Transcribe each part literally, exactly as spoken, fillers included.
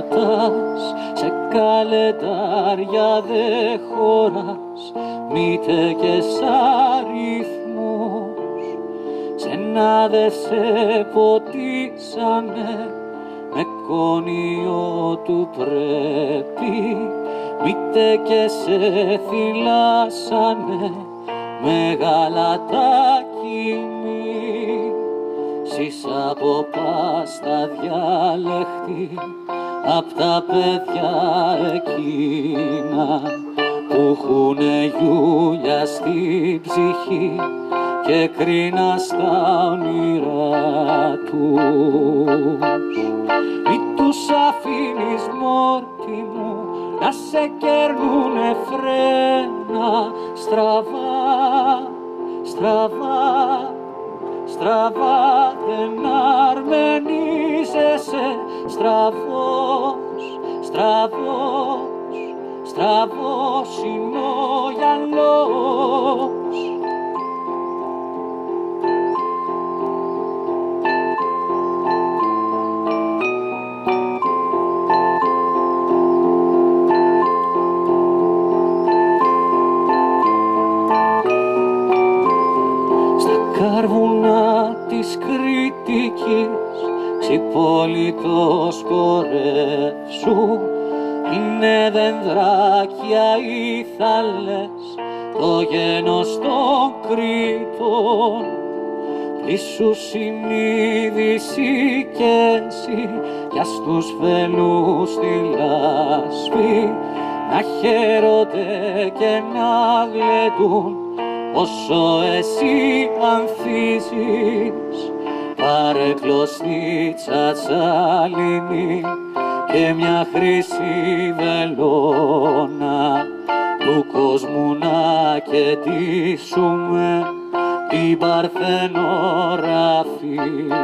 πατάς, σε καλεντάρια δε χωράς, μήτε και σ' αριθμός. Σένα δε σε ποτίσανε, με κόνιο του πρέπει, μήτε και σε θυλάσανε, με γαλατάκι μη. Σεις από πάστα διάλεχτη απ' τα παιδιά εκείνα που έχουνε γιούλια στην ψυχή και κρίνα στα όνειρά τους. Μη τους αφήνεις μόρτι μου να σε κερνούνε φρένα στραβά, στραβά, στραβά δεν αρμενίζεσαι, στραβός, στραβός, στραβός είναι ο γυαλός. Καρβουνά της Κρήτικης ξυπόλυτος κορεύσου, είναι δενδράκια οι θάλες, το γένος των Κρήτων. Πλήσου συνείδηση κι εσύ κι ας τους φελούς τη λάσπη να χαίρονται και να γλεντούν όσο εσύ ανθίζεις. Πάρε κλωστή τσατσάλινη και μια χρυσή βελόνα, του κόσμου να καιτήσουμε την παρθενογραφή.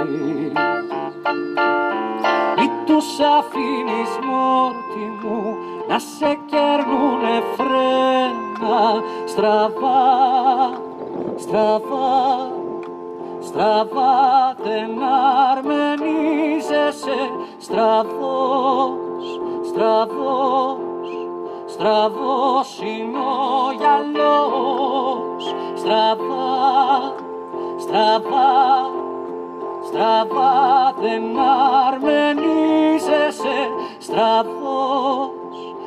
Μη τους αφήνεις μόρτι μου να σε κερνούνε φρένα στραβά, στραβά, στραβά δεν αρμενίζεσαι, στραβός, στραβός, στραβός είναι ο γυαλός. Στραβά, στραβά, στραβά δεν αρμενίζεσαι, στραβός,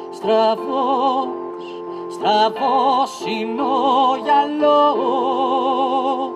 στραβός, στραβός είναι ο γυαλός.